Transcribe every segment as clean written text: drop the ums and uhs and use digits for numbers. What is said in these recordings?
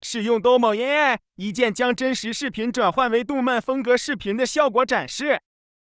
使用 Domo AI 一键将真实视频转换为动漫风格视频的效果展示。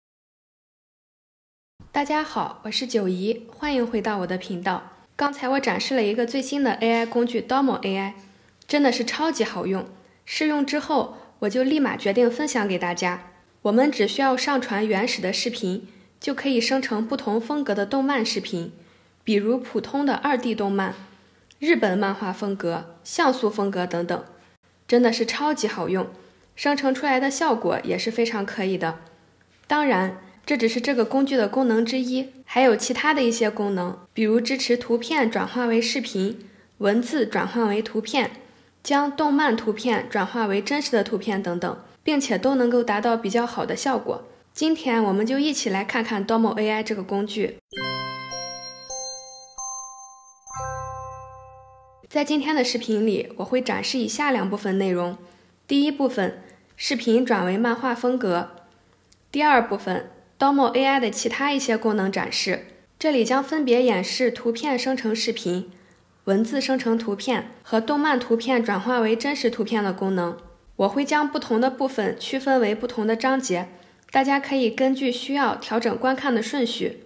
大家好，我是九姨，欢迎回到我的频道。刚才我展示了一个最新的 AI 工具 Domo AI， 真的是超级好用。试用之后，我就立马决定分享给大家。我们只需要上传原始的视频，就可以生成不同风格的动漫视频，比如普通的2D 动漫、日本漫画风格、像素风格等等，真的是超级好用。生成出来的效果也是非常可以的。当然，这只是这个工具的功能之一，还有其他的一些功能，比如支持图片转化为视频、文字转换为图片、将动漫图片转化为真实的图片等等，并且都能够达到比较好的效果。今天我们就一起来看看 Domo AI 这个工具。在今天的视频里，我会展示以下2部分内容。第一部分，视频转为漫画风格。第二部分，Domo AI 的其他一些功能展示，这里将分别演示图片生成视频、文字生成图片和动漫图片转化为真实图片的功能。我会将不同的部分区分为不同的章节，大家可以根据需要调整观看的顺序。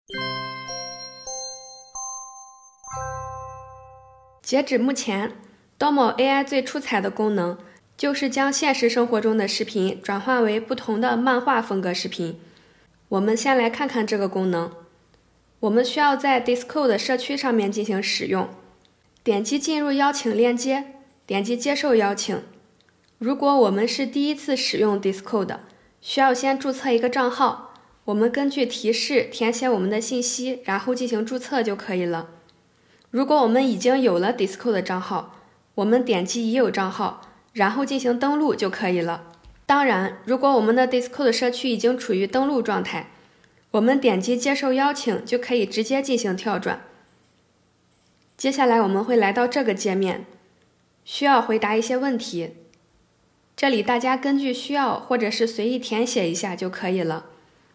截止目前， Domo AI 最出彩的功能就是将现实生活中的视频转化为不同的漫画风格视频。我们先来看看这个功能。我们需要在 Discord 社区上面进行使用，点击进入邀请链接，点击接受邀请。如果我们是第一次使用 Discord， 需要先注册一个账号，我们根据提示填写我们的信息，然后进行注册就可以了。如果我们已经有了 Discord 的账号，我们点击已有账号，然后进行登录就可以了。当然，如果我们的 Discord 社区已经处于登录状态，我们点击接受邀请就可以直接进行跳转。接下来我们会来到这个界面，需要回答一些问题，这里大家根据需要或者是随意填写一下就可以了。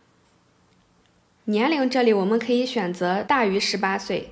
年龄这里我们可以选择大于18岁。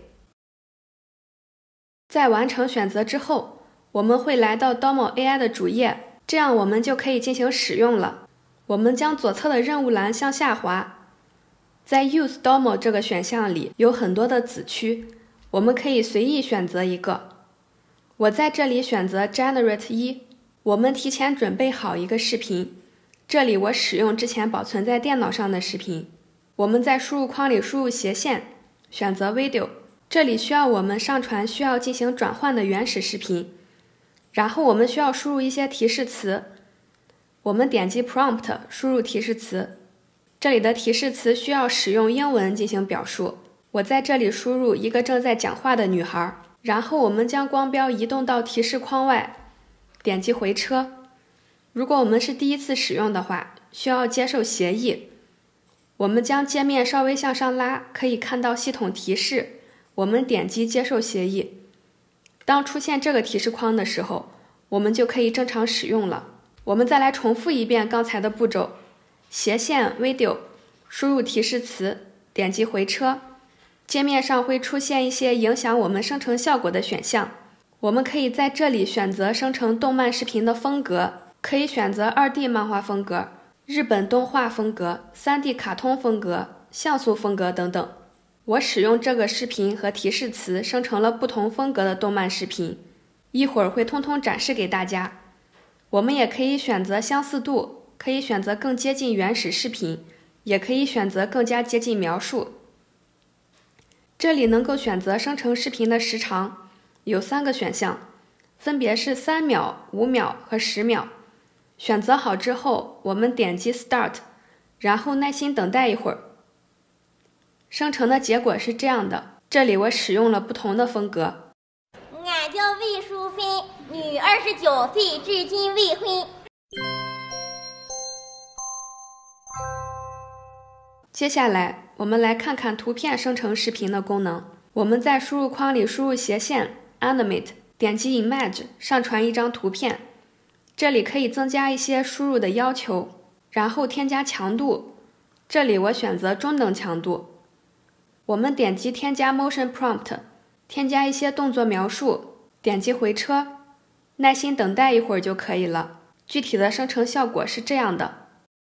在完成选择之后，我们会来到 Domo AI 的主页，这样我们就可以进行使用了。我们将左侧的任务栏向下滑，在 Use Domo 这个选项里有很多的子区，我们可以随意选择一个。我在这里选择 Generate 1，我们提前准备好一个视频，这里我使用之前保存在电脑上的视频。我们在输入框里输入斜线，选择 Video， 这里需要我们上传需要进行转换的原始视频，然后我们需要输入一些提示词。我们点击 Prompt 输入提示词，这里的提示词需要使用英文进行表述。我在这里输入一个正在讲话的女孩，然后我们将光标移动到提示框外，点击回车。如果我们是第一次使用的话，需要接受协议。我们将界面稍微向上拉，可以看到系统提示，我们点击接受协议。当出现这个提示框的时候，我们就可以正常使用了。我们再来重复一遍刚才的步骤，斜线 Video， 输入提示词，点击回车。界面上会出现一些影响我们生成效果的选项，我们可以在这里选择生成动漫视频的风格，可以选择 2D 漫画风格、日本动画风格、3D 卡通风格、像素风格等等。我使用这个视频和提示词生成了不同风格的动漫视频，一会儿会通通展示给大家。我们也可以选择相似度，可以选择更接近原始视频，也可以选择更加接近描述。这里能够选择生成视频的时长，有3个选项，分别是3秒、5秒和10秒。选择好之后，我们点击 Start， 然后耐心等待一会儿。生成的结果是这样的，这里我使用了不同的风格。 俺叫魏淑芬，女，29岁，至今未婚。 接下来我们来看看图片生成视频的功能。我们在输入框里输入斜线 Animate， 点击 Image， 上传一张图片。这里可以增加一些输入的要求，然后添加强度，这里我选择中等强度。我们点击添加 Motion Prompt， 添加一些动作描述，点击回车。 耐心等待一会儿就可以了。具体的生成效果是这样的。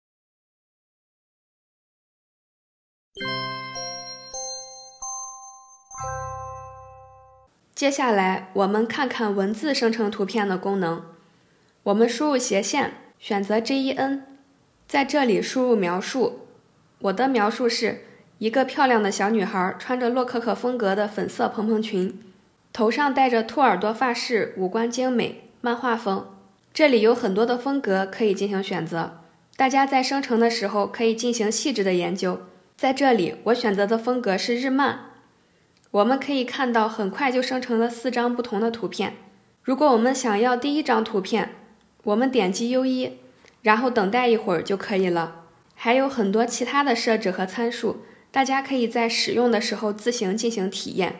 接下来我们看看文字生成图片的功能。我们输入斜线，选择 GEN， 在这里输入描述。我的描述是一个漂亮的小女孩穿着洛可可风格的粉色蓬蓬裙，头上戴着兔耳朵发饰，五官精美，漫画风。这里有很多的风格可以进行选择，大家在生成的时候可以进行细致的研究。在这里我选择的风格是日漫。我们可以看到很快就生成了4张不同的图片。如果我们想要第一张图片，我们点击 U1， 然后等待一会儿就可以了。还有很多其他的设置和参数，大家可以在使用的时候自行进行体验。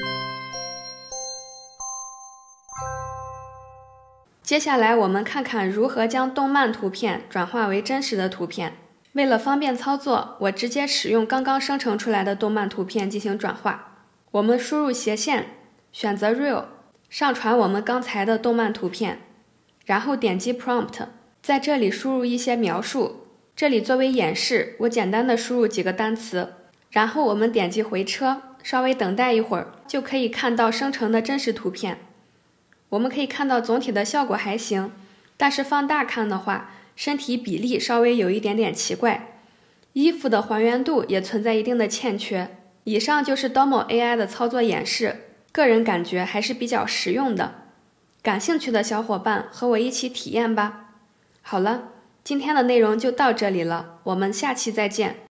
接下来我们看看如何将动漫图片转化为真实的图片。为了方便操作，我直接使用刚刚生成出来的动漫图片进行转化。我们输入斜线，选择 Real， 上传我们刚才的动漫图片，然后点击 Prompt， 在这里输入一些描述。这里作为演示，我简单的输入几个单词，然后我们点击回车，稍微等待一会儿，就可以看到生成的真实图片。我们可以看到总体的效果还行，但是放大看的话，身体比例稍微有一点点奇怪，衣服的还原度也存在一定的欠缺。以上就是 Domo AI 的操作演示，个人感觉还是比较实用的。感兴趣的小伙伴和我一起体验吧。好了，今天的内容就到这里了，我们下期再见。